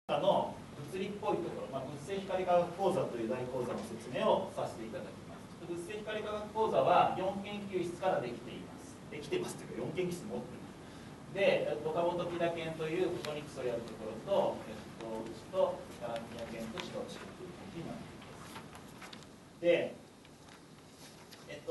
の物理っぽいところ、物性光化学講座という大講座の説明をさせていただきます。物性光化学講座は4研究室からできています。できてますというか4研究室持ってます。で、岡本木田研というフォトニクスをやるところと、うちとガランティア研と指導しているという研究になっています。で、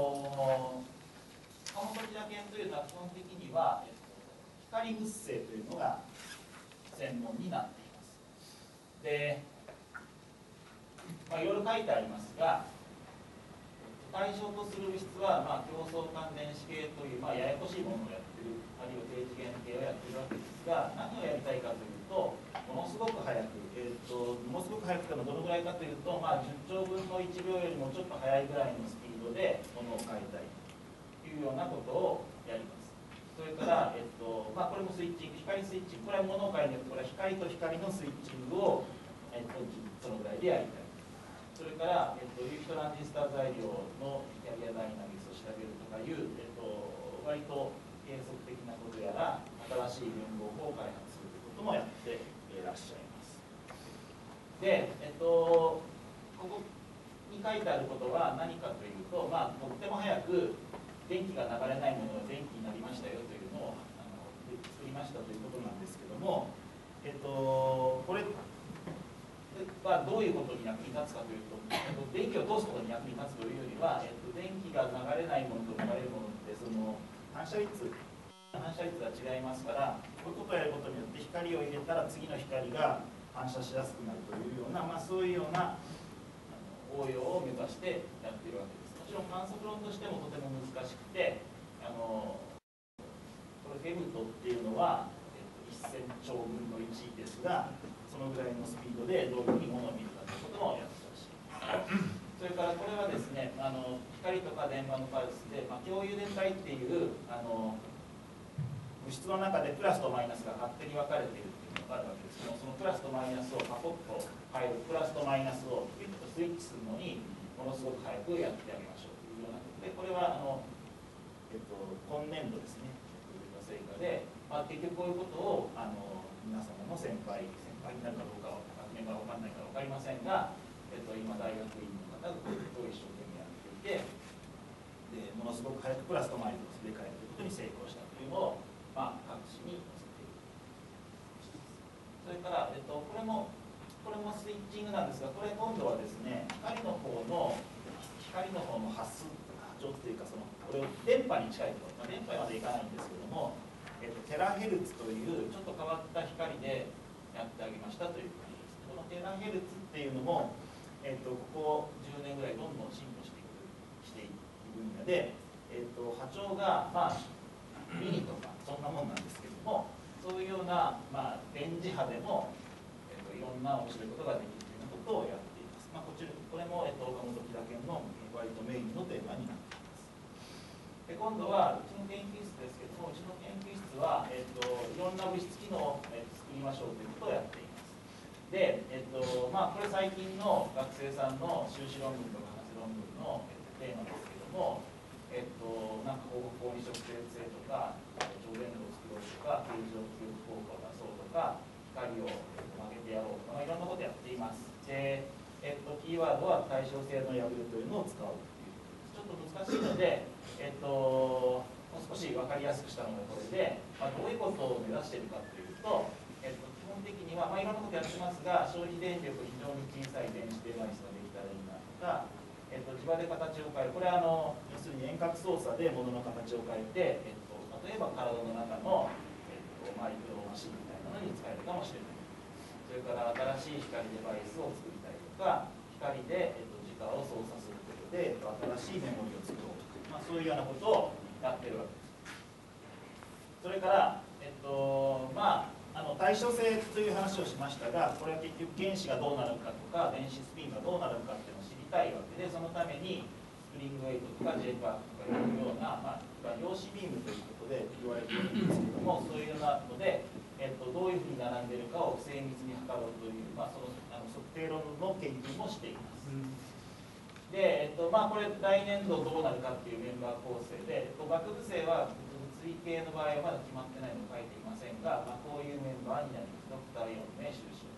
岡本木田研というのは基本的には、光物性というのが専門になっています。で、いろいろ書いてありますが、対象とする物質は、競争間電子系という、ややこしいものをやってる、あるいは低次元系をやってるわけですが、何をやりたいかというと、ものすごく早く、ものすごく早くてもどのぐらいかというと、10兆分の1秒よりもちょっと速いぐらいのスピードでものを変えたいというようなことをやります。それから、これもスイッチング、光スイッチング、これは物を変えるこれは光と光のスイッチングを、そのぐらいでやりたい。それから、有機トランジスタ材料のキャリアダイナミクスを調べるとかいう、割と原則的なことやら、新しい連合法を開発するということもやっていらっしゃいます。で、ここに書いてあることは何かというと、とっても早く電気が流れないものが電気になりましたよというのを作りましたということなんですけども、これはどういうことに役に立つかというと、電気を通すことに役に立つというよりは、電気が流れないものと流れるものってその反射率が違いますから、こういうことをやることによって光を入れたら次の光が反射しやすくなるというような、そういうような応用を目指してやっているわけです。もちろん観測論としてもとても難しくて、これフェムトっていうのは、1000兆分の1ですが、そのぐらいのスピードでどういうふうにものを見るかということもやってほしい。それからこれはですね、光とか電波のパルスで、共有電体っていう物質の中でプラスとマイナスが勝手に分かれているっていうのがあるわけですけど、そのプラスとマイナスをパコッと変える、プラスとマイナスをピッとスイッチするのにものすごく早くやってあげましょうというようなことで、これは今年度ですね、成果で、結局こういうことを皆様の先輩になるかどうかは学年が分かんないから分かりませんが、今大学院の方がこういうことを一生懸命やっていて、でものすごく早くプラスとマイナスをすり替えるということに成功したというのを、各紙に載せている。それから、これもスイッチングなんですが、これ今度はですね、光の方の波長っていうか、これを電波に近いところ、電波までいかないんですけども、テラヘルツというちょっと変わった光でやってあげましたという感じです。このテラヘルツっていうのも、ここ10年ぐらいどんどん進歩していく分野で、波長がミリとかそんなもんなんですけども、そういうような、電磁波でも、いろんな面白いことができるということをやっています。これも、岡本木田研の割とメインのテーマになっています。で、今度はうちの研究室ですけども、うちの研究室は、いろんな物質機能を、作りましょうということをやっています。で、これ最近の学生さんの修士論文とか博士論文の、テーマですけども、光に直接性とか、超電導を作ろうとか、形状記憶効果を出そうとか、光を曲げてやろうとか、いろんなことをやっています。で、キーワードは対称性の破るというのを使うということです。ちょっと難しいので、もう少し分かりやすくしたのがこれで、どういうことを目指しているかというと、基本的には、いろんなことやってますが、消費電力非常に小さい電子デバイスができたらいいなとか、磁場で形を変える、これは要するに遠隔操作で物の形を変えて、例えば体の中の、マイクロマシンみたいなのに使えるかもしれない。それから新しい光デバイスを作りたいとか、光で、時間を操作することで新しいメモリを作ろうとか、そういうようなことをやってるわけです。それから、対称性という話をしましたが、これは結局原子がどうなるかとか、電子スピンがどうなるかっていうのを知りたいわけで、そのためにスプリングウェイトとか J パークとかいうような、量子ビームということで言われているんですけども、そういうようなので、どういうふうに並んでいるかを精密に測ろうという、その測定論の研究もしています。で、これ来年度どうなるかっていうメンバー構成で、学部生は物理系の場合はまだ決まってないのを書いていませんが、こういうメンバーになります。ドクター4名、修士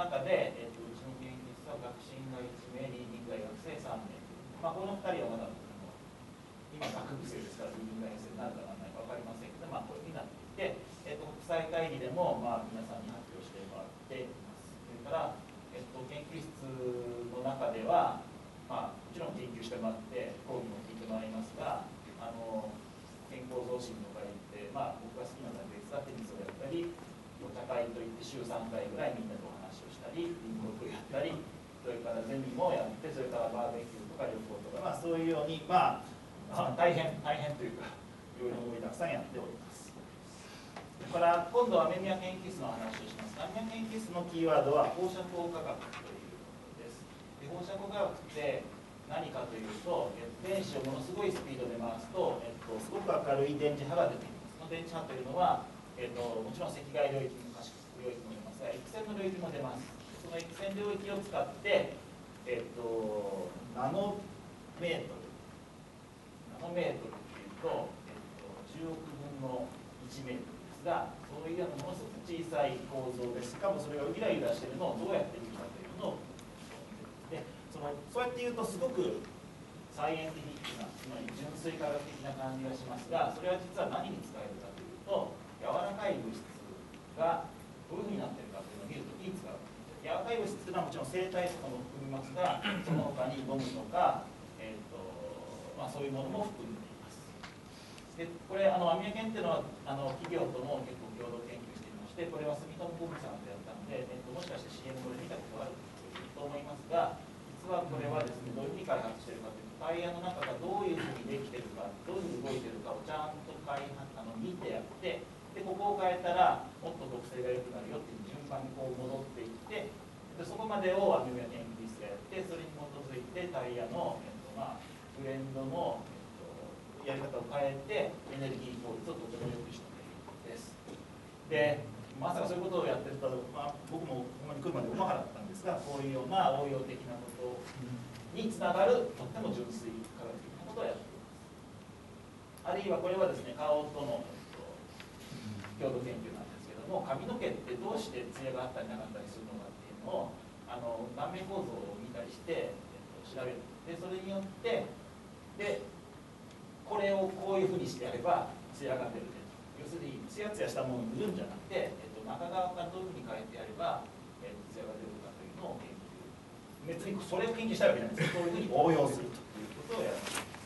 中で、うちの研究室は学進が1名、リーディング大学生3名、この2人はまだ今学部生ですからリーディング大学生になるかならないか分かりませんけど、こういうふうになっていて、国際会議でも皆さんに発表してもらっています。それから、研究室の中では、もちろん研究してもらって講義も聞いてもらいますが、健康増進の会って、僕が好きなのは別だテニスをやったり、お茶会といって週3回ぐらいみんなでお話をしたり、リンゴをやったり、それからゼミもやって、それからバーベキューとか旅行とか、そういうように、大変というか、いろいろ盛りだくさんやっております。それから今度は雨宮研究室の話をします。雨宮研究室のキーワードは放射光化学ということです。で、放射光化学って何かというと、電子をものすごいスピードで回すと、すごく明るい電磁波が出てきます。その電磁波というのは、もちろん赤外領域も可視領域も出ますが、X 線の領域も出ます。その X 線領域を使って、ナノメートルっていうと、10億分の1メートルですが、そういうようなものすごく小さい構造です。しかもそれがゆらゆらしているのをどうやって見るかというのをで、そうやって言うとすごくサイエンティフィックな、つまり純粋科学的な感じがしますが、それは実は何に使えるかというと、柔らかい物質がどういうふうになっているかというのを見るときに使う。柔らかい物質というのはもちろん生体とかも含みますが、その他にゴムとか、そういうものも含んでいます。で、これ、アミア研っていうのは企業とも結構共同研究していまして、これは住友工具さんでやったので、もしかして CM これ見たことあると思いますが、実はこれはですね、どういうふうに開発しているかというと、タイヤの中がどういうふうにできているか、どういうふうに動いているかをちゃんと見てやって、で、ここを変えたらもっと特性が良くなるよっていう順番にこう戻っていって、でそこまでをアミア研究室がやって、それに基づいてタイヤの、ブレンドの、やり方を変えてエネルギー効率をとても良くしているんです。で、まさかそういうことをやってると、僕もここに来るまでうまかったんですが、こういうような応用的なことにつながるとっても純粋科学的なことをやっています。あるいはこれはですね、顔との、共同研究なんですけども、髪の毛ってどうしてツヤがあったりなかったりするのかっていうのを顔面構造を見たりして、調べる。でそれによってでこれをこういうふうにしてやればツヤが出るね。要するにツヤツヤしたものを塗るんじゃなくて、中側からどういうふうに変えてやれば、ツヤが出るかというのを研究。別にそれを研究したいわけじゃないです。そういうふうに応用するということをやる。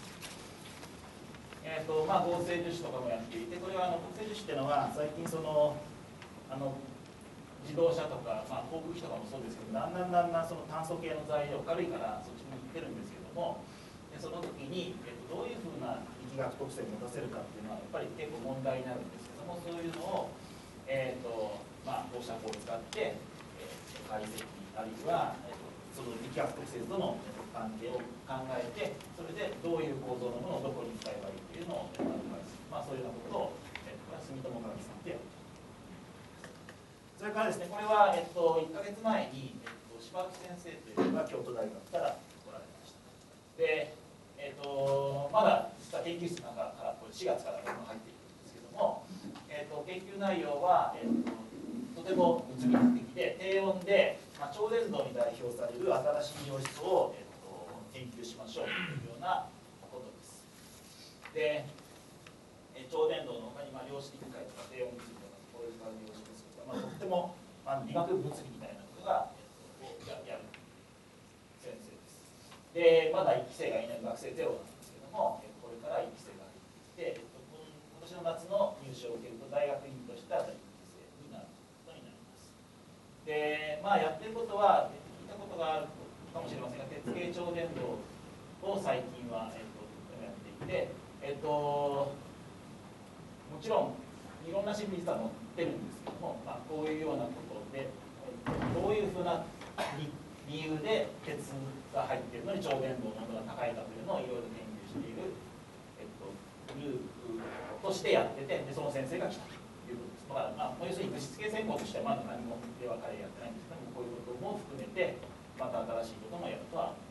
合成樹脂とかもやっていて、これは合成樹脂っていうのは最近自動車とか、航空機とかもそうですけど、だんだんその炭素系の材料、軽いからそっちに行ってるんですけども、でその時に、どういうふうな力学特性を持たせるかっていうのはやっぱり結構問題になるんですけども、そういうのを、放射光を使って、解析あるいは、その力学特性との関係を考えて、それでどういう構造のものをどこに使えばいいっていうのをアドバイス、そういうようなことを、住友科学さんでやっています。それからですね、これは、1ヶ月前に、柴内先生というのが京都大学から来られました。で、まだ実は研究室の中からこれ4月から入っているんですけども、研究内容は、とても物理的で低温で、超伝導に代表される新しい陽質を、研究しましょうというようなことです。で、超伝導の他に量子力学とか低温物理とかこういう感じの陽子ですとか、とっても理学物理みたいなことが、やる先生です。で、まだ1期生がいない学生ゼロなんですけども、これから1期生が入ってきて、今年の夏の入試を受けると大学院としては第1期生になることになります。で、やってることは聞いたことがあるかもしれませんが、鉄系超伝導を最近は、やっていて、もちろんいろんな新聞実は載ってるんですけども、こういうようなことで、どういうふうな理由で鉄が入っているのに超伝導の温度が高いかというのをいろいろ研究している、グループとしてやってて、でその先生が来たということです。だから、要するに物質系専攻としてはまだ何もでは彼やってないんですけども、こういうことも含めてまた新しいこともやるとは思います。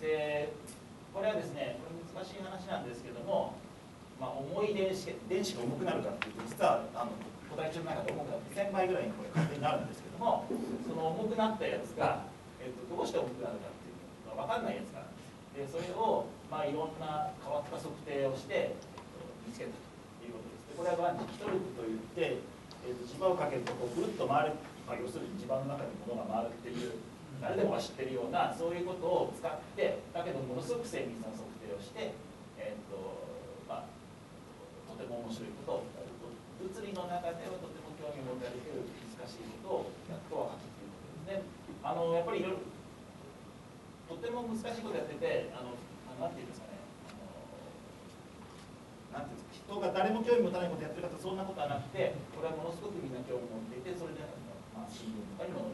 で、これはですね、これ難しい話なんですけども、重い電子が重くなるかっていうと、実は個体値の中で重くなって1000倍ぐらいにこれ勝手になるんですけども、その重くなったやつが、どうして重くなるかっていうのが分かんないやつがあるんです。でそれを、いろんな変わった測定をして、見つけたということです。でこれは磁気トルクといって、磁場をかけるとこうぐるっと回る、要するに磁場の中で物が回るっていう誰でもが知ってるようなそういうことを使ってだけどものすごく精密な測定をして、とても面白いことをやると物理の中ではとても興味を持たれている難しいことをやっと分かったということですね。やっぱりいろいろとても難しいことやっててなんていうんですかねなんていうんですか人が誰も興味持たないことやってる方そんなことはなくてこれはものすごくみんな興味持っていてそれで、新聞とかにも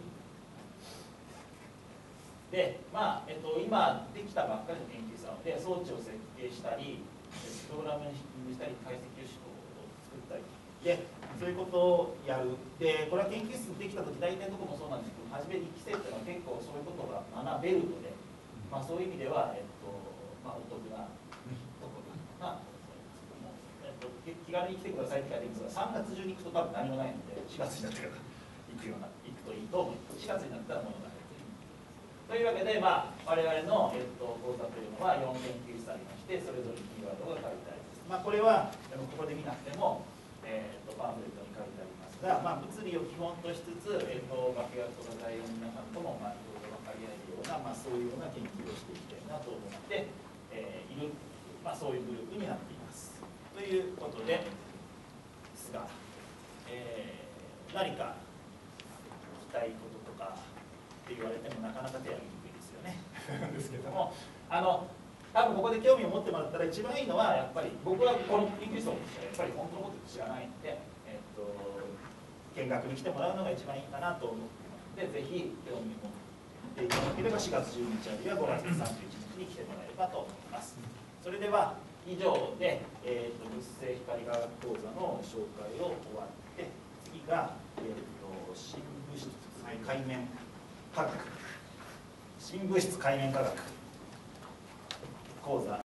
で、今できたばっかりの研究者なので装置を設計したりプログラムにしたり解析を作ったりでそういうことをやるでこれは研究室できた時大体どこもそうなんですけど初めに1期生っていうのは結構そういうことが学べるので、そういう意味では、お得なところかなと思いますけども、気軽に来てくださいって書いてるんですが3月中に行くと多分何もないので4月になってから行くといいと思います。4月になったらものが入るというわけで、我々の、講座というのは4研究室ありましてそれぞれキーワードが書いてあります。これはここで見なくても、パンフレットに書いてありますが、物理を基本としつつ、化学とか材料の皆さんとも、いろいろ分かり合えるような、そういうような研究をしていきたいなと思っている、そういうグループになっています。ということですが、何か聞きたいこととかって言われてもなかなか手挙げにくいですよね。ですけども多分ここで興味を持ってもらったら一番いいのはやっぱり僕はこの研究室をやっぱり本当のこと知らないので、見学に来てもらうのが一番いいかなと思っていますのでぜひ興味を持っていただければ4月12日あるいは5月31日に来てもらえればと思います。それでは以上で、物性光化学講座の紹介を終わって次が、新物質海面科学新物質海面科学講座